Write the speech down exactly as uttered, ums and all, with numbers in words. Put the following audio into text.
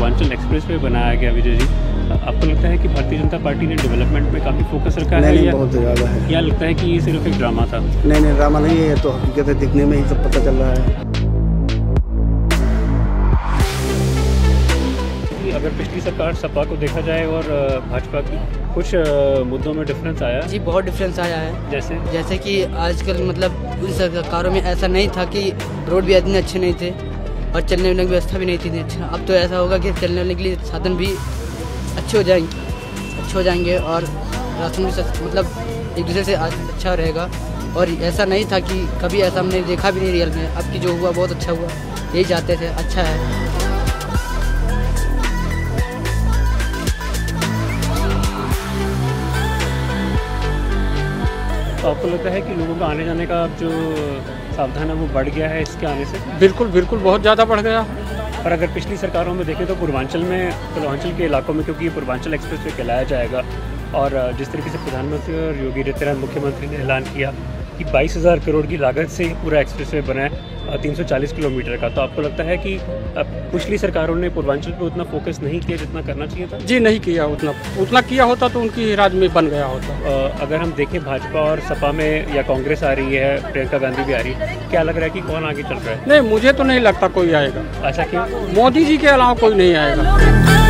Purvanchal expressway बनाया गया विजय जी, आपको लगता है कि भारतीय जनता पार्टी ने डेवलपमेंट में काफ़ी फोकस रखा है? नहीं, या बहुत ज़्यादा है। या लगता है कि ये सिर्फ एक ड्रामा था? नहीं नहीं, ड्रामा नहीं है, ये तो हकीकत है, दिखने में ही सब पता चल रहा है। अगर पिछली सरकार सपा को देखा जाए और भाजपा की कुछ मुद्दों में डिफरेंस आया? जी बहुत डिफरेंस आया है। जैसे जैसे कि आजकल मतलब उन सरकारों में ऐसा नहीं था कि रोड भी इतने अच्छे नहीं थे और चलने वालने की व्यवस्था भी नहीं थी अच्छा। अब तो ऐसा होगा कि चलने वालने के लिए साधन भी अच्छे हो जाएंगे अच्छे हो जाएंगे और राशन भी मतलब एक दूसरे से अच्छा रहेगा। और ऐसा नहीं था कि कभी ऐसा हमने देखा भी नहीं रियल में। अब की जो हुआ बहुत अच्छा हुआ, यही चाहते थे, अच्छा है। तो आपको लगता है कि लोगों का आने जाने का जो सावधान है वो बढ़ गया है इसके आने से? बिल्कुल बिल्कुल, बहुत ज़्यादा बढ़ गया। पर अगर पिछली सरकारों में देखें तो पूर्वांचल में पूर्वांचल के इलाकों में, क्योंकि ये पूर्वांचल एक्सप्रेसवे कहलाया जाएगा, और जिस तरीके से प्रधानमंत्री और योगी आदित्यनाथ मुख्यमंत्री ने ऐलान किया कि बाईस हज़ार करोड़ की लागत से पूरा एक्सप्रेसवे बना है तीन सौ चालीस किलोमीटर का, तो आपको लगता है कि पिछली सरकारों ने पूर्वांचल पे उतना फोकस नहीं किया जितना करना चाहिए था? जी नहीं किया, उतना उतना किया होता तो उनकी राज में बन गया होता। अगर हम देखें भाजपा और सपा में या कांग्रेस आ रही है, प्रियंका गांधी भी आ रही है, क्या लग रहा है कि कौन आगे चल रहा है? नहीं, मुझे तो नहीं लगता कोई आएगा। ऐसा क्यों? मोदी जी के अलावा कोई नहीं आएगा।